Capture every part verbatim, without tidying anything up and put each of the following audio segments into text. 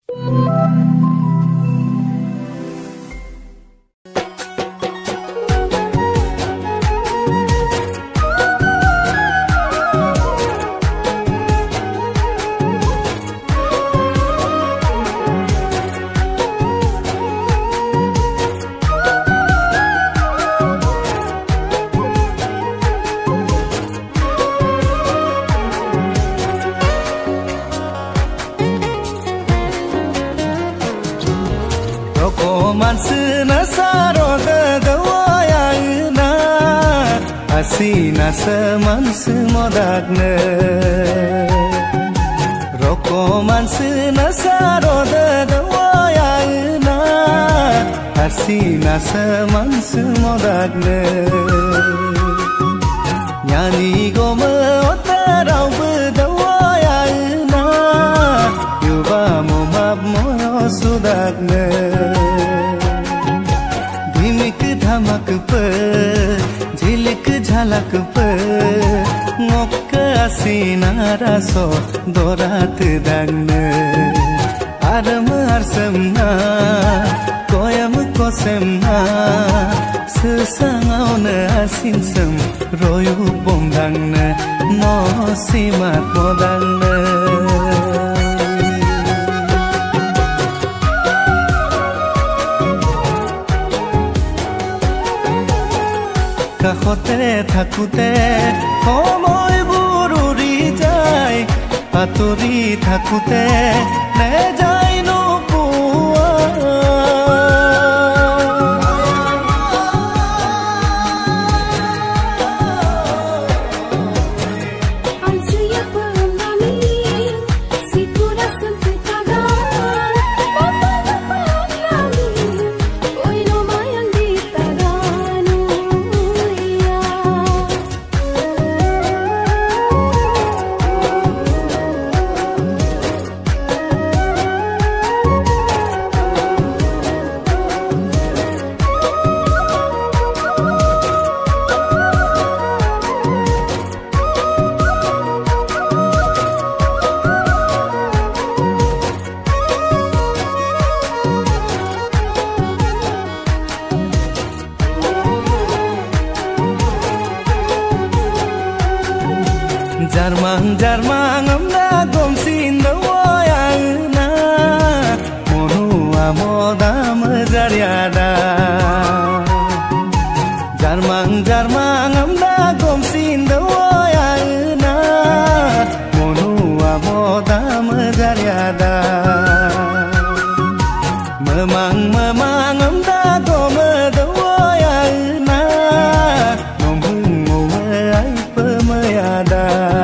Asina seman semodakne rokoman sena saroda dawayana asina seman semodakne nyani goma otarau bedawayana yuba momab moyo sudakne dhimik dhamak pe Jhilik झलक पे ngok asina raso dorat dangna aram arsamna koyam kosemna sesangauna asinsam royu bomdangna no simat modangna কাষতে থাকোতে সময়বোৰ উৰি যায় আঁতৰি থাকোতে নেযায় নোপোৱা Jarmang jarmang amna gomsin dawayana monu amodam jaryada Jarmang jarmang amna gomsin dawayana monu amodam jaryada Memang memang amna gom dawayana nomhung moai pemayada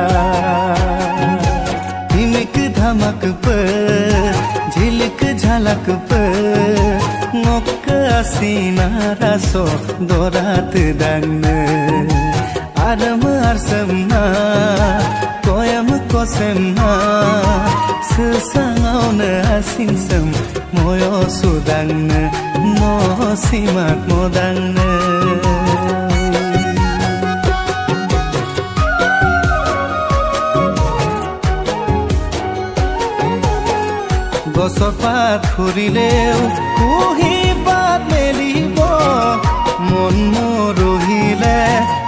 धमक पे झिलिक झलक पे ngok asina raso dorat dangna aram arsamna koyam kosemna sesangauna asinsam moyo sudangna no simat modangna গছৰ পাত ফুৰিলেও কুহি পাত মেলিব মন মৰহিলে